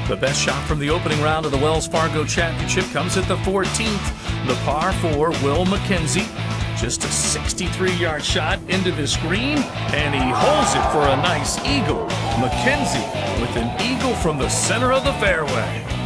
The best shot from the opening round of the Wells Fargo Championship comes at the 14th. The par 4, Will MacKenzie. Just a 63-yard shot into this green, and he holds it for a nice eagle. MacKenzie with an eagle from the center of the fairway.